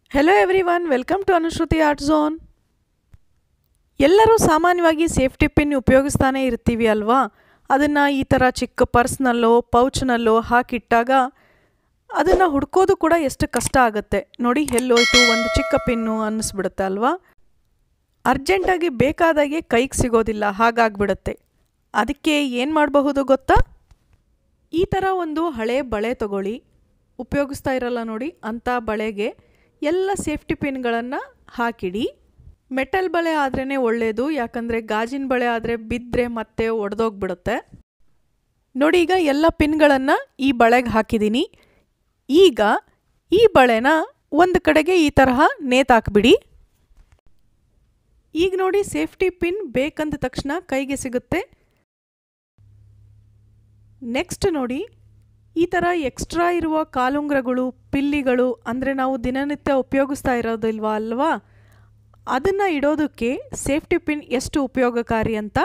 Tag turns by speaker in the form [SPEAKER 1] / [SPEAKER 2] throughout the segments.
[SPEAKER 1] Hello everyone, welcome to Anushruti art zone. ಎಲ್ಲರೂ ಸಾಮಾನ್ಯವಾಗಿ safety pin ಉಪಯೋಗಿಸ್ತಾನೆ ಇರ್ತೀವಿ ಅಲ್ವಾ. ಅದನ್ನು ಈ ಥರ ಚಿಕ್ಕ ಪರ್ಸ್ನಲ್ಲೋ ಪೌಚ್ನಲ್ಲೋ ಹಾಕಿಟ್ಟಾಗ ಅದನ್ನು ಹುಡ್ಕೋದು ಕೂಡ ಎಷ್ಟು ಕಷ್ಟ ಆಗುತ್ತೆ ನೋಡಿ. ಎಲ್ಲೋಯ್ತು ಒಂದು ಚಿಕ್ಕ ಪಿನ್ನು ಅನ್ನಿಸ್ಬಿಡುತ್ತೆ ಅಲ್ವಾ. ಅರ್ಜೆಂಟಾಗಿ ಬೇಕಾದಾಗೆ ಕೈಗೆ ಸಿಗೋದಿಲ್ಲ, ಹಾಗಾಗ್ಬಿಡುತ್ತೆ. ಅದಕ್ಕೆ ಏನು ಮಾಡಬಹುದು ಗೊತ್ತಾ? ಈ ಥರ ಒಂದು ಹಳೆ ಬಳೆ ತಗೊಳ್ಳಿ, ಉಪಯೋಗಿಸ್ತಾ ಇರಲ್ಲ ನೋಡಿ ಅಂಥ ಬಳೆಗೆ ಎಲ್ಲ ಸೇಫ್ಟಿ ಪಿನ್ಗಳನ್ನು ಹಾಕಿಡಿ. ಮೆಟಲ್ ಬಳೆ ಆದ್ರೇ ಒಳ್ಳೆಯದು, ಯಾಕಂದರೆ ಗಾಜಿನ ಬಳೆ ಆದರೆ ಬಿದ್ದರೆ ಮತ್ತೆ ಒಡೆದೋಗ್ಬಿಡುತ್ತೆ. ನೋಡಿ, ಈಗ ಎಲ್ಲ ಪಿನ್ಗಳನ್ನು ಈ ಬಳೆಗೆ ಹಾಕಿದ್ದೀನಿ. ಈಗ ಈ ಬಳೆನ ಒಂದು ಕಡೆಗೆ ಈ ತರಹ ನೇತಾಕ್ಬಿಡಿ. ಈಗ ನೋಡಿ, ಸೇಫ್ಟಿ ಪಿನ್ ಬೇಕಂದ ತಕ್ಷಣ ಕೈಗೆ ಸಿಗುತ್ತೆ. ನೆಕ್ಸ್ಟ್ ನೋಡಿ, ಈ ಥರ ಎಕ್ಸ್ಟ್ರಾ ಇರುವ ಕಾಲುಂಗ್ರಗಳು, ಪಿಲ್ಲಿಗಳು, ಅಂದರೆ ನಾವು ದಿನನಿತ್ಯ ಉಪಯೋಗಿಸ್ತಾ ಇರೋದಿಲ್ವಾ ಅಲ್ವಾ, ಅದನ್ನು ಇಡೋದಕ್ಕೆ ಸೇಫ್ಟಿ ಪಿನ್ ಎಷ್ಟು ಉಪಯೋಗಕಾರಿ ಅಂತ.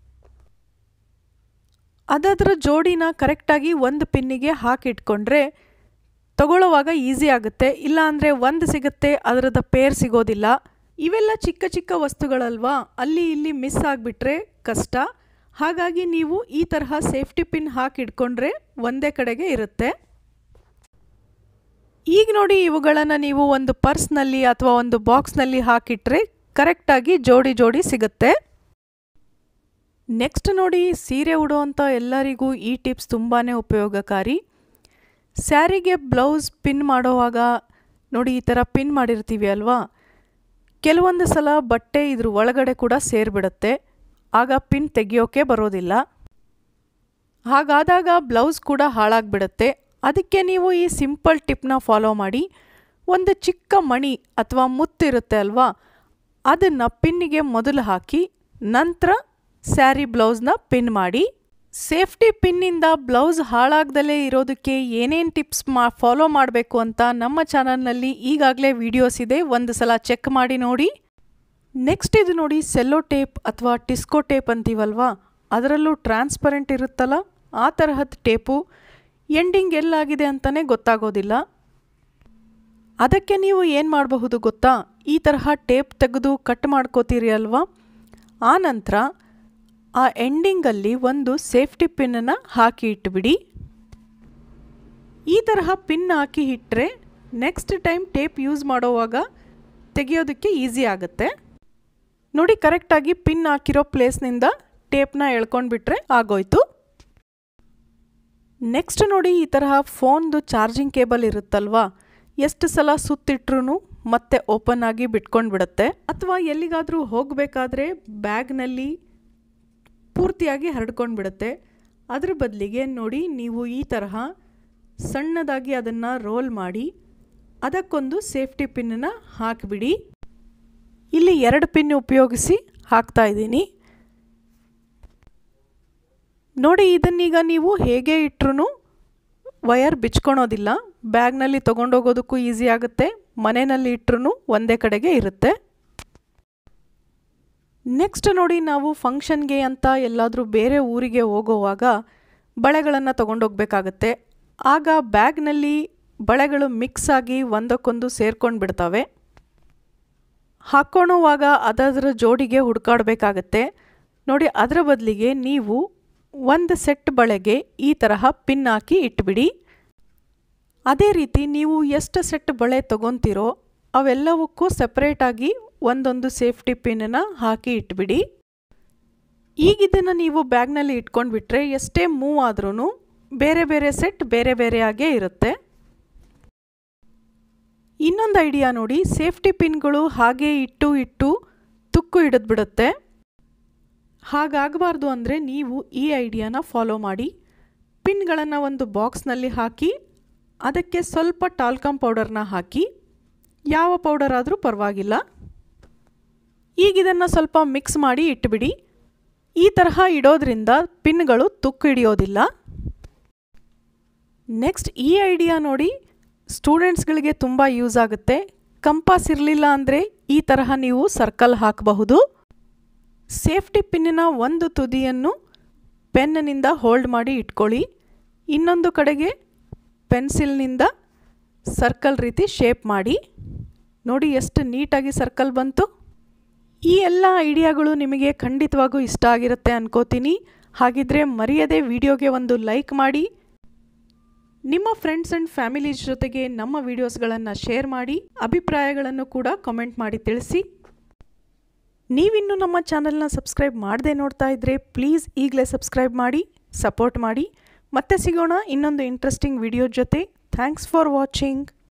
[SPEAKER 1] ಅದರ ಜೋಡಿನ ಕರೆಕ್ಟಾಗಿ ಒಂದು ಪಿನ್ನಿಗೆ ಹಾಕಿಟ್ಕೊಂಡ್ರೆ ತಗೊಳ್ಳೋವಾಗ ಈಸಿ ಆಗುತ್ತೆ. ಇಲ್ಲ ಅಂದರೆ ಒಂದು ಸಿಗುತ್ತೆ, ಅದರದ ಪೇರ್ ಸಿಗೋದಿಲ್ಲ. ಇವೆಲ್ಲ ಚಿಕ್ಕ ಚಿಕ್ಕ ವಸ್ತುಗಳಲ್ವಾ, ಅಲ್ಲಿ ಇಲ್ಲಿ ಮಿಸ್ ಆಗಿಬಿಟ್ರೆ ಕಷ್ಟ. ಹಾಗಾಗಿ ನೀವು ಈ ತರಹ ಸೇಫ್ಟಿ ಪಿನ್ ಹಾಕಿಟ್ಕೊಂಡ್ರೆ ಒಂದೇ ಕಡೆಗೆ ಇರುತ್ತೆ. ಈಗ ನೋಡಿ, ಇವುಗಳನ್ನು ನೀವು ಒಂದು ಪರ್ಸ್ನಲ್ಲಿ ಅಥವಾ ಒಂದು ಬಾಕ್ಸ್ನಲ್ಲಿ ಹಾಕಿಟ್ರೆ ಕರೆಕ್ಟಾಗಿ ಜೋಡಿ ಜೋಡಿ ಸಿಗುತ್ತೆ. ನೆಕ್ಸ್ಟ್ ನೋಡಿ, ಸೀರೆ ಉಡೋವಂಥ ಎಲ್ಲರಿಗೂ ಈ ಟಿಪ್ಸ್ ತುಂಬಾ ಉಪಯೋಗಕಾರಿ. ಸ್ಯಾರಿಗೆ ಬ್ಲೌಸ್ ಪಿನ್ ಮಾಡೋವಾಗ ನೋಡಿ, ಈ ಥರ ಪಿನ್ ಮಾಡಿರ್ತೀವಿ ಅಲ್ವಾ, ಕೆಲವೊಂದು ಸಲ ಬಟ್ಟೆ ಇದ್ರ ಒಳಗಡೆ ಕೂಡ ಸೇರಿಬಿಡುತ್ತೆ. ಆಗ ಪಿನ್ ತೆಗಿಯೋಕೆ ಬರೋದಿಲ್ಲ. ಹಾಗಾದಾಗ ಬ್ಲೌಸ್ ಕೂಡ ಹಾಳಾಗ್ಬಿಡುತ್ತೆ. ಅದಕ್ಕೆ ನೀವು ಈ ಸಿಂಪಲ್ ಟಿಪ್ನ ಫಾಲೋ ಮಾಡಿ. ಒಂದು ಚಿಕ್ಕ ಮಣಿ ಅಥವಾ ಮುತ್ತಿರುತ್ತೆ ಅಲ್ವಾ, ಅದನ್ನು ಪಿನ್ನಿಗೆ ಮೊದಲು ಹಾಕಿ ನಂತರ ಸ್ಯಾರಿ ಬ್ಲೌಸ್ನ ಪಿನ್ ಮಾಡಿ. ಸೇಫ್ಟಿ ಪಿನ್ನಿಂದ ಬ್ಲೌಸ್ ಹಾಳಾಗ್ದಲೇ ಇರೋದಕ್ಕೆ ಏನೇನು ಟಿಪ್ಸ್ ಫಾಲೋ ಮಾಡಬೇಕು ಅಂತ ನಮ್ಮ ಚಾನಲ್ನಲ್ಲಿ ಈಗಾಗಲೇ ವಿಡಿಯೋಸ್ ಇದೆ, ಒಂದು ಸಲ ಚೆಕ್ ಮಾಡಿ ನೋಡಿ. ನೆಕ್ಸ್ಟ್ ಇದು ನೋಡಿ, ಸೆಲ್ಲೋ ಟೇಪ್ ಅಥವಾ ಟಿಸ್ಕೋ ಟೇಪ್ ಅಂತೀವಲ್ವಾ, ಅದರಲ್ಲೂ ಟ್ರಾನ್ಸ್ಪರೆಂಟ್ ಇರುತ್ತಲ್ಲ, ಆ ತರಹದ ಟೇಪು ಎಂಡಿಂಗ್ ಎಲ್ಲಾಗಿದೆ ಅಂತಲೇ ಗೊತ್ತಾಗೋದಿಲ್ಲ. ಅದಕ್ಕೆ ನೀವು ಏನು ಮಾಡಬಹುದು ಗೊತ್ತಾ? ಈ ತರಹ ಟೇಪ್ ತೆಗೆದು ಕಟ್ ಮಾಡ್ಕೋತೀರಿ ಅಲ್ವಾ, ಆ ನಂತರ ಆ ಎಂಡಿಂಗಲ್ಲಿ ಒಂದು ಸೇಫ್ಟಿ ಪಿನ್ನನ್ನು ಹಾಕಿ ಇಟ್ಬಿಡಿ. ಈ ತರಹ ಪಿನ್ ಹಾಕಿ ಇಟ್ಟರೆ ನೆಕ್ಸ್ಟ್ ಟೈಮ್ ಟೇಪ್ ಯೂಸ್ ಮಾಡೋವಾಗ ತೆಗೆಯೋದಕ್ಕೆ ಈಸಿ ಆಗುತ್ತೆ. ನೋಡಿ, ಕರೆಕ್ಟಾಗಿ ಪಿನ್ ಹಾಕಿರೋ ಪ್ಲೇಸ್ನಿಂದ ಟೇಪ್ನ ಎಳ್ಕೊಂಡ್ಬಿಟ್ರೆ ಆಗೋಯ್ತು. ನೆಕ್ಸ್ಟ್ ನೋಡಿ, ಈ ತರಹ ಫೋನ್ದು ಚಾರ್ಜಿಂಗ್ ಕೇಬಲ್ ಇರುತ್ತಲ್ವಾ, ಎಷ್ಟು ಸಲ ಸುತ್ತಿಟ್ರೂ ಮತ್ತೆ ಓಪನ್ ಆಗಿ ಬಿಟ್ಕೊಂಡ್ಬಿಡುತ್ತೆ. ಅಥವಾ ಎಲ್ಲಿಗಾದರೂ ಹೋಗಬೇಕಾದ್ರೆ ಬ್ಯಾಗ್ನಲ್ಲಿ ಪೂರ್ತಿಯಾಗಿ ಹರಡ್ಕೊಂಡ್ಬಿಡುತ್ತೆ. ಅದ್ರ ಬದಲಿಗೆ ನೋಡಿ, ನೀವು ಈ ತರಹ ಸಣ್ಣದಾಗಿ ಅದನ್ನು ರೋಲ್ ಮಾಡಿ ಅದಕ್ಕೊಂದು ಸೇಫ್ಟಿ ಪಿನ್ನನ್ನು ಹಾಕಿಬಿಡಿ. ಇಲ್ಲಿ 2 ಪಿನ್ ಉಪಯೋಗಿಸಿ ಹಾಕ್ತಾ ಇದ್ದೀನಿ ನೋಡಿ. ಇದನ್ನೀಗ ನೀವು ಹೇಗೆ ಇಟ್ಟರೂ ವಯರ್ ಬಿಚ್ಕೊಳೋದಿಲ್ಲ. ಬ್ಯಾಗ್ನಲ್ಲಿ ತೊಗೊಂಡೋಗೋದಕ್ಕೂ ಈಸಿ ಆಗುತ್ತೆ, ಮನೆಯಲ್ಲಿ ಇಟ್ಟರೂ ಒಂದೇ ಕಡೆಗೆ ಇರುತ್ತೆ. ನೆಕ್ಸ್ಟ್ ನೋಡಿ, ನಾವು ಫಂಕ್ಷನ್ಗೆ ಅಂತ ಎಲ್ಲಾದರೂ ಬೇರೆ ಊರಿಗೆ ಹೋಗೋವಾಗ ಬಳೆಗಳನ್ನು ತೊಗೊಂಡೋಗ್ಬೇಕಾಗತ್ತೆ. ಆಗ ಬ್ಯಾಗ್ನಲ್ಲಿ ಬಳೆಗಳು ಮಿಕ್ಸ್ ಆಗಿ ಒಂದಕ್ಕೊಂದು ಸೇರ್ಕೊಂಡು ಬಿಡ್ತವೆ. ಹಾಕ್ಕೊಳ್ಳುವಾಗ ಅದರ ಜೋಡಿಗೆ ಹುಡುಕಾಡಬೇಕಾಗತ್ತೆ ನೋಡಿ. ಅದರ ಬದಲಿಗೆ ನೀವು ಒಂದು ಸೆಟ್ ಬಳೆಗೆ ಈ ತರಹ ಪಿನ್ ಹಾಕಿ ಇಟ್ಬಿಡಿ. ಅದೇ ರೀತಿ ನೀವು ಎಷ್ಟು ಸೆಟ್ ಬಳೆ ತೊಗೊತೀರೋ ಅವೆಲ್ಲವಕ್ಕೂ ಸಪ್ರೇಟಾಗಿ ಒಂದೊಂದು ಸೇಫ್ಟಿ ಪಿನ್ನನ್ನು ಹಾಕಿ ಇಟ್ಬಿಡಿ. ಈಗ ಇದನ್ನು ನೀವು ಬ್ಯಾಗ್ನಲ್ಲಿ ಇಟ್ಕೊಂಡ್ಬಿಟ್ರೆ ಎಷ್ಟೇ ಮೂವ್ ಆದ್ರೂ ಬೇರೆ ಬೇರೆ ಸೆಟ್ ಬೇರೆ ಬೇರೆಯಾಗೇ ಇರುತ್ತೆ. ಇನ್ನೊಂದು ಐಡಿಯಾ ನೋಡಿ, ಸೇಫ್ಟಿ ಪಿನ್ಗಳು ಹಾಗೆ ಇಟ್ಟು ತುಕ್ಕು ಹಿಡಿದ್ಬಿಡುತ್ತೆ. ಹಾಗಾಗಬಾರ್ದು ಅಂದರೆ ನೀವು ಈ ಐಡಿಯಾನ ಫಾಲೋ ಮಾಡಿ. ಪಿನ್ಗಳನ್ನು ಒಂದು ಬಾಕ್ಸ್ನಲ್ಲಿ ಹಾಕಿ ಅದಕ್ಕೆ ಸ್ವಲ್ಪ ಟಾಲ್ಕಮ್ ಪೌಡರ್ನ ಹಾಕಿ, ಯಾವ ಪೌಡರ್ ಆದರೂ ಪರವಾಗಿಲ್ಲ. ಈಗ ಇದನ್ನು ಸ್ವಲ್ಪ ಮಿಕ್ಸ್ ಮಾಡಿ ಇಟ್ಬಿಡಿ. ಈ ತರಹ ಇಡೋದ್ರಿಂದ ಪಿನ್ಗಳು ತುಕ್ಕು ಹಿಡಿಯೋದಿಲ್ಲ. ನೆಕ್ಸ್ಟ್ ಈ ಐಡಿಯಾ ನೋಡಿ, ಸ್ಟೂಡೆಂಟ್ಸ್ಗಳಿಗೆ ತುಂಬ ಯೂಸ್ ಆಗುತ್ತೆ. ಕಂಪಾಸ್ ಇರಲಿಲ್ಲ ಅಂದರೆ ಈ ತರಹ ನೀವು ಸರ್ಕಲ್ ಹಾಕಬಹುದು. ಸೇಫ್ಟಿ ಪಿನ್ನಿನ ಒಂದು ತುದಿಯನ್ನು ಪೆನ್ನಿನಿಂದ ಹೋಲ್ಡ್ ಮಾಡಿ ಇಟ್ಕೊಳ್ಳಿ, ಇನ್ನೊಂದು ಕಡೆಗೆ ಪೆನ್ಸಿಲ್ನಿಂದ ಸರ್ಕಲ್ ರೀತಿ ಶೇಪ್ ಮಾಡಿ. ನೋಡಿ ಎಷ್ಟು ನೀಟಾಗಿ ಸರ್ಕಲ್ ಬಂತು. ಈ ಎಲ್ಲ ಐಡಿಯಾಗಳು ನಿಮಗೆ ಖಂಡಿತವಾಗೂ ಇಷ್ಟ ಆಗಿರುತ್ತೆ ಅನ್ಕೋತೀನಿ. ಹಾಗಿದ್ರೆ ಮರೆಯದೆ ವಿಡಿಯೋಗೆ ಒಂದು ಲೈಕ್ ಮಾಡಿ, ನಿಮ್ಮ ಫ್ರೆಂಡ್ಸ್ ಆ್ಯಂಡ್ ಫ್ಯಾಮಿಲೀಸ್ ಜೊತೆಗೆ ನಮ್ಮ ವಿಡಿಯೋಸ್ಗಳನ್ನು ಶೇರ್ ಮಾಡಿ, ಅಭಿಪ್ರಾಯಗಳನ್ನು ಕೂಡ ಕಮೆಂಟ್ ಮಾಡಿ ತಿಳಿಸಿ. ನೀವಿನ್ನೂ ನಮ್ಮ ಚಾನಲ್ನ ಸಬ್ಸ್ಕ್ರೈಬ್ ಮಾಡದೆ ನೋಡ್ತಾ ಇದ್ದರೆ ಪ್ಲೀಸ್ ಈಗಲೇ ಸಬ್ಸ್ಕ್ರೈಬ್ ಮಾಡಿ, ಸಪೋರ್ಟ್ ಮಾಡಿ. ಮತ್ತೆ ಸಿಗೋಣ ಇನ್ನೊಂದು ಇಂಟ್ರೆಸ್ಟಿಂಗ್ ವಿಡಿಯೋ ಜೊತೆ. Thanks for watching.